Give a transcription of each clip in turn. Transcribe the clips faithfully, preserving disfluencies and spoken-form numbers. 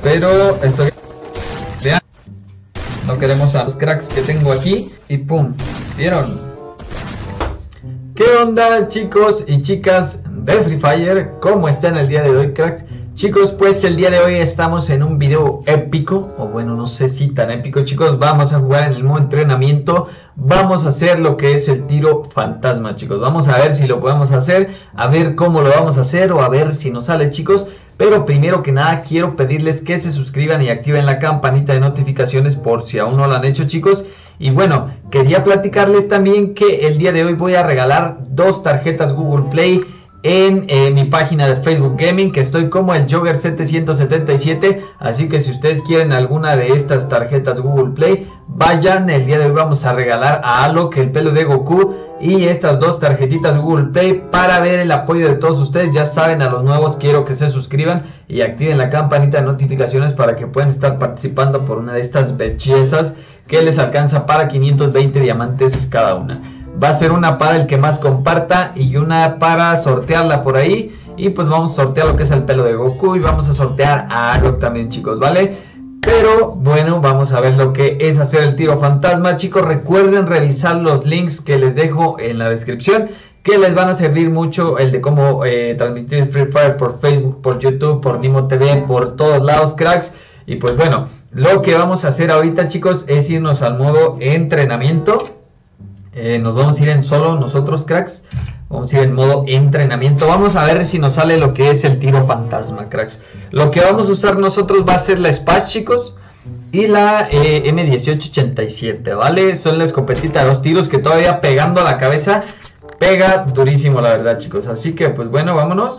pero estoy... Vean, no queremos a los cracks que tengo aquí. Y pum, ¿vieron? ¿Qué onda, chicos y chicas de Free Fire? ¿Cómo están el día de hoy, cracks? Chicos, pues el día de hoy estamos en un video épico, o bueno, no sé si tan épico, chicos. Vamos a jugar en el modo entrenamiento, vamos a hacer lo que es el tiro fantasma, chicos. Vamos a ver si lo podemos hacer, a ver cómo lo vamos a hacer o a ver si nos sale, chicos. Pero primero que nada quiero pedirles que se suscriban y activen la campanita de notificaciones por si aún no lo han hecho, chicos. Y bueno, quería platicarles también que el día de hoy voy a regalar dos tarjetas Google Play en eh, mi página de Facebook Gaming, que estoy como el Jogger setecientos setenta y siete. Así que si ustedes quieren alguna de estas tarjetas Google Play, vayan. El día de hoy vamos a regalar a Alok, el pelo de Goku, y estas dos tarjetitas Google Play para ver el apoyo de todos ustedes. Ya saben, a los nuevos quiero que se suscriban y activen la campanita de notificaciones para que puedan estar participando por una de estas bellezas que les alcanza para quinientos veinte diamantes cada una. Va a ser una para el que más comparta y una para sortearla por ahí. Y pues vamos a sortear lo que es el pelo de Goku y vamos a sortear a Alok también, chicos, ¿vale? Pero bueno, vamos a ver lo que es hacer el tiro fantasma, chicos. Recuerden revisar los links que les dejo en la descripción, que les van a servir mucho, el de cómo eh, transmitir Free Fire por Facebook, por YouTube, por Nimo T V, por todos lados, cracks. Y pues bueno, lo que vamos a hacer ahorita, chicos, es irnos al modo entrenamiento. Eh, nos vamos a ir en solo nosotros, cracks. Vamos a ir en modo entrenamiento. Vamos a ver si nos sale lo que es el tiro fantasma, cracks. Lo que vamos a usar nosotros va a ser la Spash, chicos, y la eh, M dieciocho ochenta y siete, ¿vale? Son la escopetita de dos tiros que todavía pegando a la cabeza pega durísimo, la verdad, chicos. Así que pues bueno, vámonos.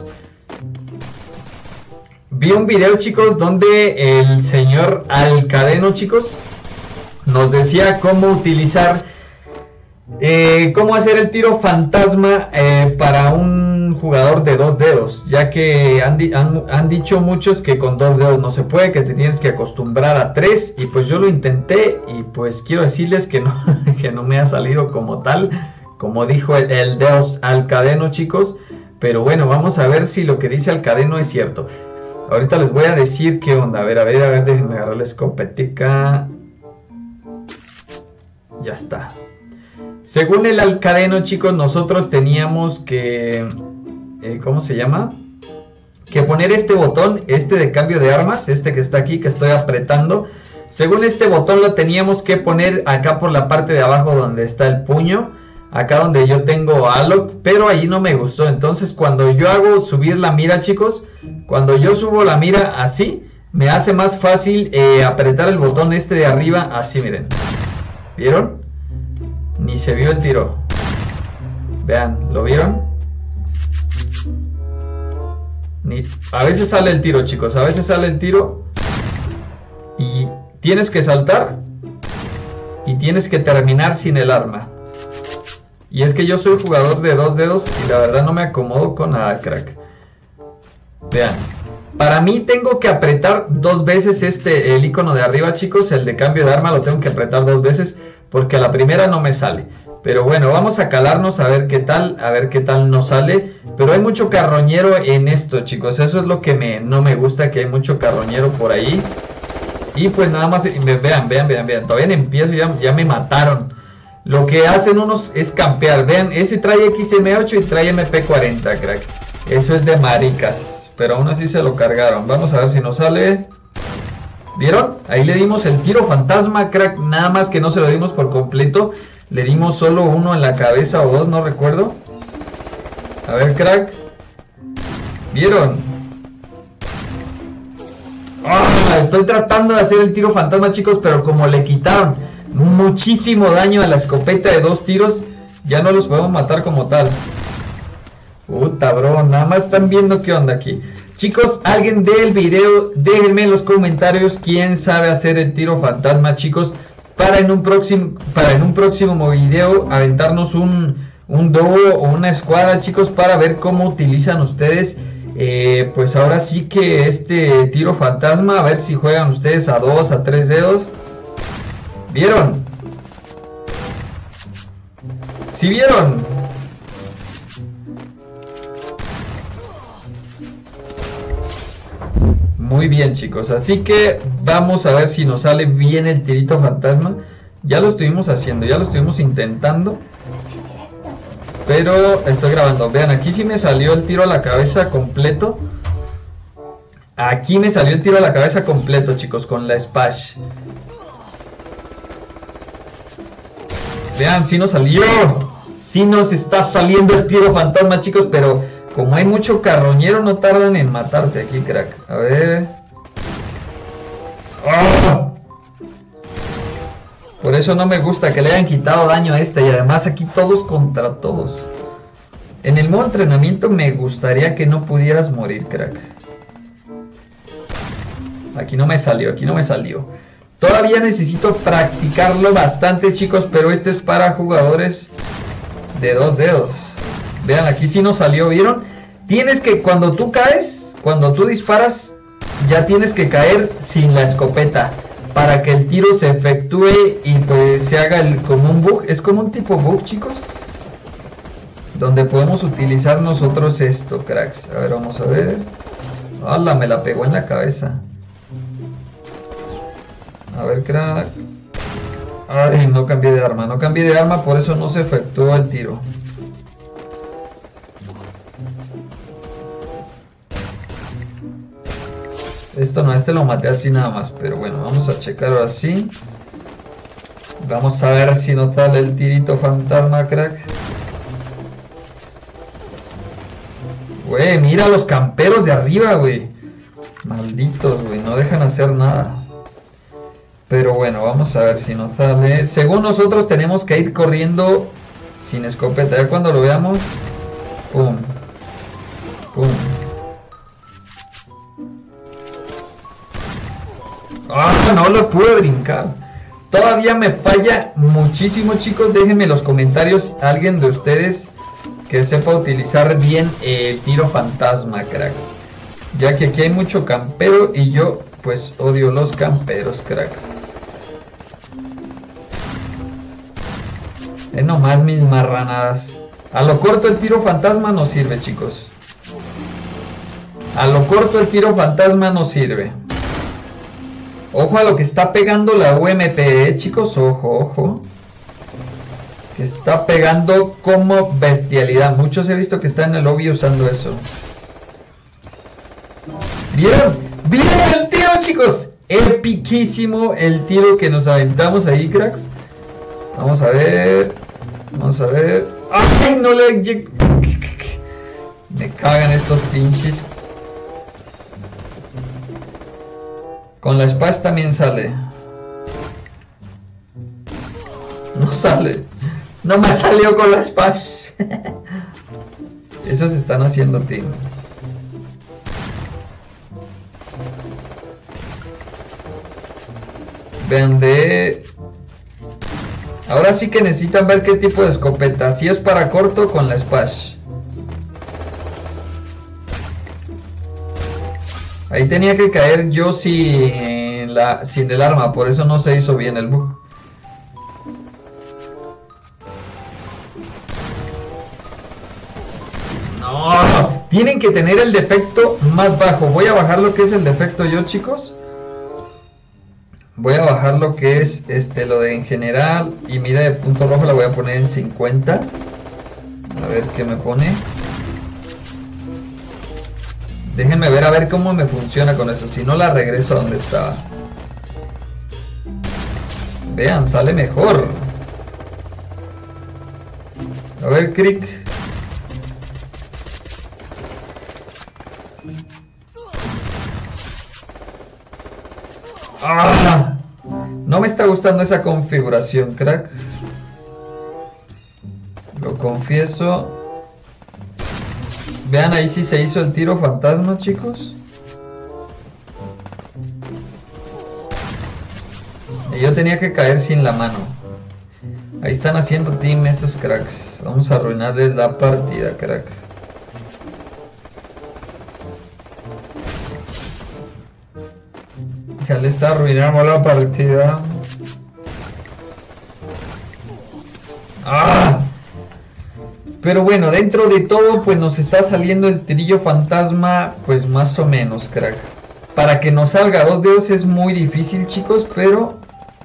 Vi un video, chicos, donde el señor Alcadeno, chicos, nos decía cómo utilizar Eh, cómo hacer el tiro fantasma eh, para un jugador de dos dedos, ya que han, han, han dicho muchos que con dos dedos no se puede, que te tienes que acostumbrar a tres. Y pues yo lo intenté y pues quiero decirles que no, que no me ha salido como tal, como dijo el, el Deus Alcadeno, chicos. Pero bueno, vamos a ver si lo que dice Alcadeno es cierto. Ahorita les voy a decir qué onda. A ver, a ver, a ver, déjenme agarrar la escopetica. Ya está. Según el Alcadeno, chicos, nosotros teníamos que... Eh, ¿Cómo se llama? Que poner este botón, este de cambio de armas, este que está aquí, que estoy apretando. Según este botón lo teníamos que poner acá por la parte de abajo donde está el puño. Acá donde yo tengo a Alok, pero ahí no me gustó. Entonces cuando yo hago subir la mira, chicos, cuando yo subo la mira así, me hace más fácil eh, apretar el botón este de arriba, así, miren. ¿Vieron? Ni se vio el tiro. Vean, ¿lo vieron? Ni... A veces sale el tiro, chicos. A veces sale el tiro y tienes que saltar y tienes que terminar sin el arma. Y es que yo soy jugador de dos dedos y la verdad no me acomodo con nada, crack. Vean, para mí tengo que apretar dos veces este, el icono de arriba, chicos. El de cambio de arma lo tengo que apretar dos veces, porque a la primera no me sale. Pero bueno, vamos a calarnos a ver qué tal, a ver qué tal nos sale. Pero hay mucho carroñero en esto, chicos. Eso es lo que me, no me gusta, que hay mucho carroñero por ahí. Y pues nada más, me, vean, vean, vean, vean. Todavía no empiezo, ya, ya me mataron. Lo que hacen unos es campear. Vean, ese trae X M ocho y trae M P cuarenta, crack. Eso es de maricas. Pero aún así se lo cargaron. Vamos a ver si nos sale. ¿Vieron? Ahí le dimos el tiro fantasma, crack. Nada más que no se lo dimos por completo. Le dimos solo uno en la cabeza o dos, no recuerdo. A ver, crack. ¿Vieron? ¡Oh! Estoy tratando de hacer el tiro fantasma, chicos, pero como le quitaron muchísimo daño a la escopeta de dos tiros, ya no los podemos matar como tal. Puta, bro, nada más están viendo qué onda aquí. Chicos, alguien del video, déjenme en los comentarios quién sabe hacer el tiro fantasma, chicos, para en un próximo, para en un próximo video aventarnos un, un dúo o una escuadra, chicos, para ver cómo utilizan ustedes, eh, pues ahora sí que este tiro fantasma, a ver si juegan ustedes a dos, a tres dedos. ¿Vieron? ¿Sí vieron? Muy bien, chicos, así que vamos a ver si nos sale bien el tirito fantasma. Ya lo estuvimos haciendo, ya lo estuvimos intentando, pero estoy grabando. Vean, aquí sí me salió el tiro a la cabeza completo. Aquí me salió el tiro a la cabeza completo, chicos, con la Spash. Vean, sí nos salió. Sí nos está saliendo el tiro fantasma, chicos, pero como hay mucho carroñero no tardan en matarte aquí, crack. A ver. ¡Oh! Por eso no me gusta que le hayan quitado daño a este. Y además aquí todos contra todos. En el modo entrenamiento me gustaría que no pudieras morir, crack. Aquí no me salió, aquí no me salió. Todavía necesito practicarlo bastante, chicos, pero este es para jugadores de dos dedos. Vean, aquí sí nos salió, ¿vieron? Tienes que, cuando tú caes, cuando tú disparas, ya tienes que caer sin la escopeta para que el tiro se efectúe y pues se haga el, como un bug. Es como un tipo bug, chicos, donde podemos utilizar nosotros esto, cracks. A ver, vamos a ver. ¡Hala! Me la pegó en la cabeza. A ver, crack. Ay, no cambié de arma, no cambié de arma, por eso no se efectuó el tiro. Esto no, este lo maté así nada más, pero bueno, vamos a checar ahora sí. Vamos a ver si nos sale el tirito fantasma, crack. Güey, mira los camperos de arriba, güey. Malditos, güey, no dejan hacer nada. Pero bueno, vamos a ver si nos sale. Según nosotros tenemos que ir corriendo sin escopeta. Ya cuando lo veamos, pum, pum. ¡Ah! No lo pude brincar. Todavía me falla muchísimo, chicos. Déjenme en los comentarios alguien de ustedes que sepa utilizar bien el tiro fantasma, cracks. Ya que aquí hay mucho campero y yo pues odio los camperos, crack. Es nomás mis marranadas. A lo corto el tiro fantasma no sirve, chicos. A lo corto el tiro fantasma no sirve. Ojo a lo que está pegando la U M P, ¿eh, chicos? Ojo, ojo. Que está pegando como bestialidad. Muchos he visto que están en el lobby usando eso. ¿Vieron? ¿Vieron el tiro, chicos? Epiquísimo el tiro que nos aventamos ahí, cracks. Vamos a ver. Vamos a ver. ¡Ay, no le llego! Me cagan estos pinches. Con la Spash también sale. No sale. No me salió con la Spash. Esos están haciendo team. Vean de... Ahora sí que necesitan ver qué tipo de escopeta. Si es para corto, con la Spash. Ahí tenía que caer yo sin, la, sin el arma. Por eso no se hizo bien el bug. No, tienen que tener el defecto más bajo. Voy a bajar lo que es el defecto yo, chicos. Voy a bajar lo que es este lo de en general. Y mira, de punto rojo la voy a poner en cincuenta. A ver qué me pone. Déjenme ver a ver cómo me funciona con eso. Si no, la regreso a donde estaba. Vean, sale mejor. A ver, Crick. ¡Ah! No me está gustando esa configuración, crack. Lo confieso. Vean, ahí sí se hizo el tiro fantasma, chicos. Y yo tenía que caer sin la mano. Ahí están haciendo team estos cracks. Vamos a arruinarles la partida, crack. Ya les arruinamos la partida. ¡Ah! Pero bueno, dentro de todo, pues nos está saliendo el tirillo fantasma, pues más o menos, crack. Para que nos salga dos dedos es muy difícil, chicos, pero...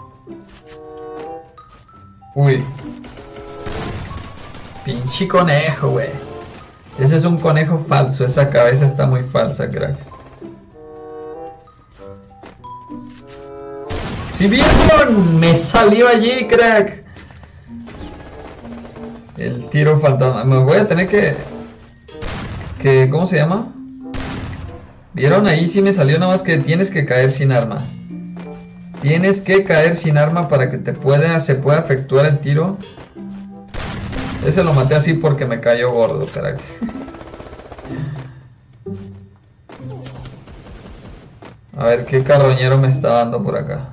Uy. Pinche conejo, güey. Ese es un conejo falso, esa cabeza está muy falsa, crack. ¡Sí vieron! Me salió allí, crack. El tiro fantasma. Me voy a tener que... que ¿cómo se llama? ¿Vieron? Ahí sí me salió, nada más que tienes que caer sin arma. Tienes que caer sin arma para que te pueda, se pueda efectuar el tiro. Ese lo maté así porque me cayó gordo, carajo. A ver qué carroñero me está dando por acá.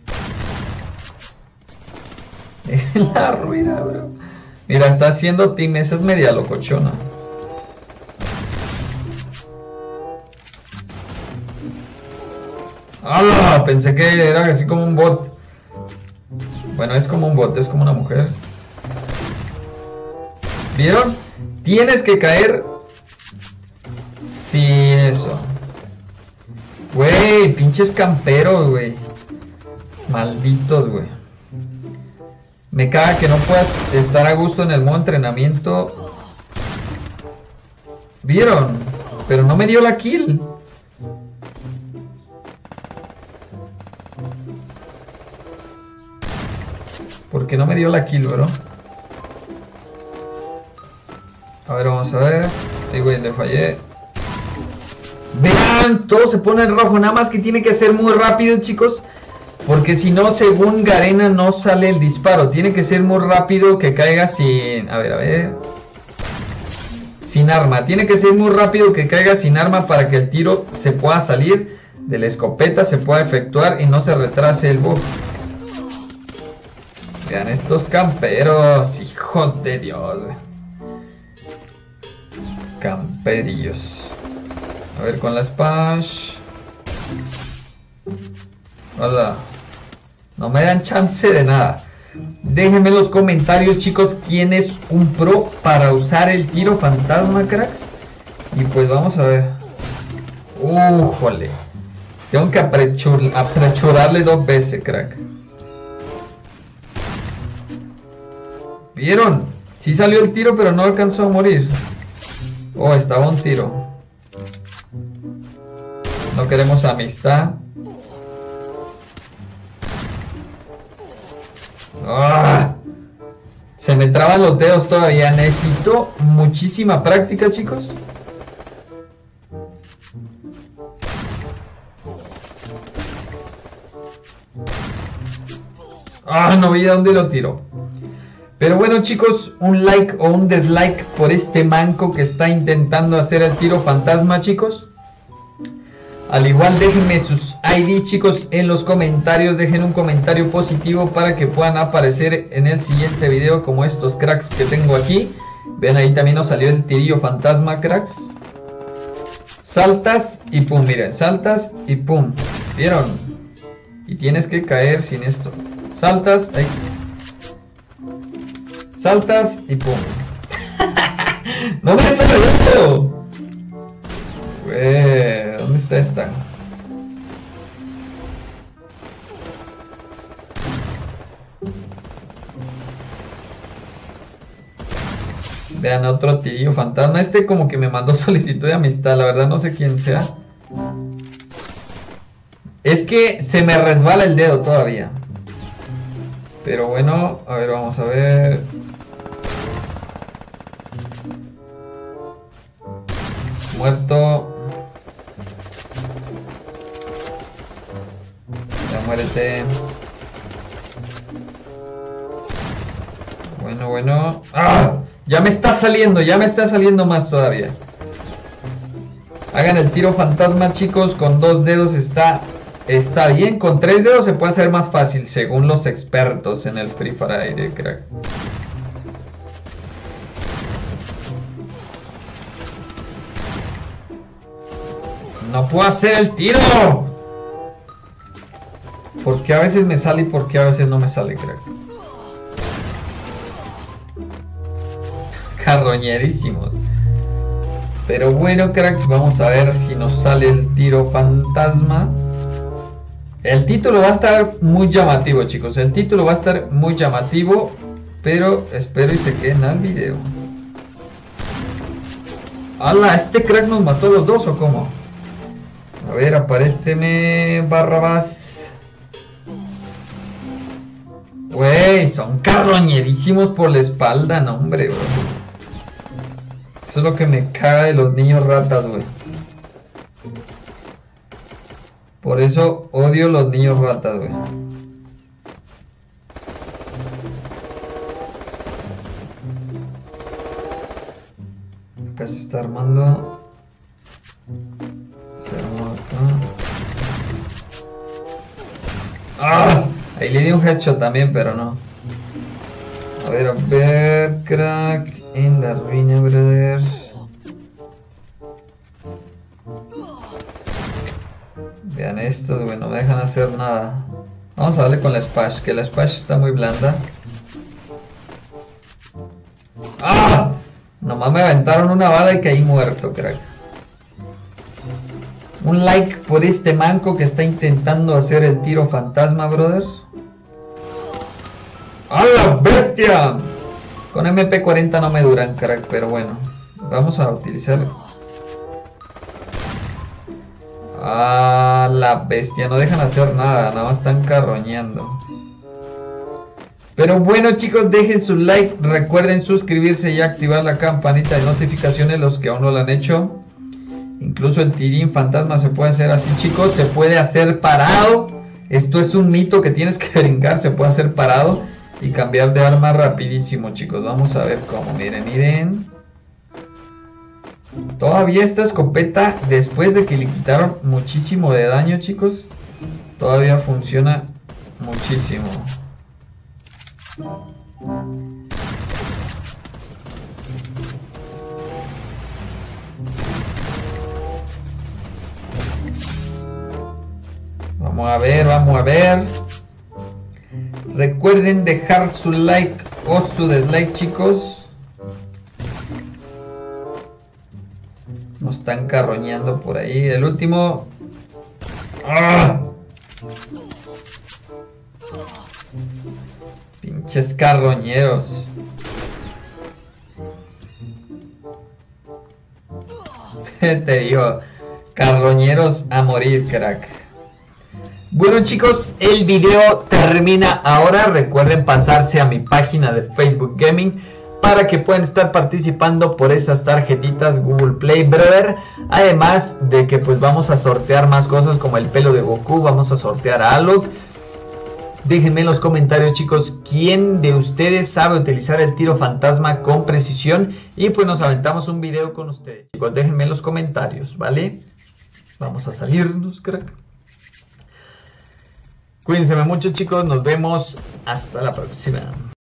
La ruina, bro. Mira, está haciendo team, esa es media locochona. ¡Ah! Pensé que era así como un bot. Bueno, es como un bot, es como una mujer. ¿Vieron? Tienes que caer sin eso. Güey, pinches camperos, güey. Malditos, güey. Me caga que no puedas estar a gusto en el modo entrenamiento. ¿Vieron? Pero no me dio la kill. ¿Por qué no me dio la kill, bro? A ver, vamos a ver. Ay, güey, le fallé. Vean, todo se pone en rojo. Nada más que tiene que ser muy rápido, chicos. Porque si no, según Garena, no sale el disparo. Tiene que ser muy rápido, que caiga sin... A ver, a ver. Sin arma. Tiene que ser muy rápido, que caiga sin arma para que el tiro se pueda salir de la escopeta, se pueda efectuar y no se retrase el buff. Vean estos camperos, hijos de Dios. Camperillos. A ver con la Spash. Hola. No me dan chance de nada. Déjenme en los comentarios, chicos, quién es un pro para usar el tiro fantasma, cracks. Y pues vamos a ver. ¡Újole! Tengo que aprechur apresurarle dos veces, crack. ¿Vieron? Sí salió el tiro, pero no alcanzó a morir. Oh, estaba un tiro. No queremos amistad. ¡Ah! Se me traban los dedos todavía. Necesito muchísima práctica, chicos. ¡Ah! No vi de dónde lo tiro. Pero bueno, chicos, un like o un dislike por este manco que está intentando hacer el tiro fantasma, chicos. Al igual, déjenme sus I D, chicos, en los comentarios. Dejen un comentario positivo para que puedan aparecer en el siguiente video, como estos cracks que tengo aquí. Ven, ahí también nos salió el tirillo fantasma, cracks. Saltas y pum, miren, saltas y pum. ¿Vieron? Y tienes que caer sin esto. Saltas, ahí. Saltas y pum. ¡No me está saliendo! Güey, ¿dónde está esta? Vean, otro tío fantasma. Este como que me mandó solicitud de amistad. La verdad no sé quién sea. Es que se me resbala el dedo todavía. Pero bueno, a ver, vamos a ver. Muerto. Ya muérete. Bueno, bueno. ¡Ah! Ya me está saliendo, ya me está saliendo más todavía. Hagan el tiro fantasma, chicos. Con dos dedos está, está bien. Con tres dedos se puede hacer más fácil, según los expertos en el Free Fire, crack. No puedo hacer el tiro. Porque a veces me sale y porque a veces no me sale, crack. carroñerísimos. Pero bueno, cracks, vamos a ver si nos sale el tiro fantasma. El título va a estar muy llamativo, chicos. El título va a estar muy llamativo. Pero espero y se queden al video. ¡Hala! ¿Este crack nos mató a los dos o cómo? A ver, aparéceme, Barrabás. Güey, son carroñerísimos por la espalda, no, hombre, güey. Eso es lo que me caga de los niños ratas, güey. Por eso odio los niños ratas, güey. Acá se está armando. Se armó acá. ¡Ah! Ahí le di un headshot también, pero no. A ver, a ver, crack. En la ruina, brother. Vean estos, güey, no me dejan hacer nada. Vamos a darle con la Spash, que la Spash está muy blanda. ¡Ah! Nomás me aventaron una bala y caí muerto, crack. Un like por este manco que está intentando hacer el tiro fantasma, brother. ¡A la bestia! Con M P cuarenta no me duran, crack, pero bueno. Vamos a utilizar... ¡A la bestia! No dejan hacer nada, nada más están carroñando. Pero bueno, chicos, dejen su like. Recuerden suscribirse y activar la campanita de notificaciones los que aún no lo han hecho. Incluso el tirín fantasma se puede hacer así, chicos. Se puede hacer parado. Esto es un mito que tienes que brincar. Se puede hacer parado y cambiar de arma rapidísimo, chicos. Vamos a ver cómo. Miren, miren. Todavía esta escopeta, después de que le quitaron muchísimo de daño, chicos, todavía funciona muchísimo. Vamos a ver, vamos a ver. Recuerden dejar su like o su dislike, chicos. Nos están carroñando por ahí. El último. ¡Ah! Pinches carroñeros. Te digo, carroñeros a morir, crack. Bueno, chicos, el video termina ahora. Recuerden pasarse a mi página de Facebook Gaming para que puedan estar participando por estas tarjetitas Google Play, brother. Además de que pues vamos a sortear más cosas como el pelo de Goku. Vamos a sortear a Alok. Déjenme en los comentarios, chicos, quién de ustedes sabe utilizar el tiro fantasma con precisión. Y pues nos aventamos un video con ustedes. Chicos, déjenme en los comentarios, ¿vale? Vamos a salirnos, crack. Cuídense mucho, chicos. Nos vemos hasta la próxima.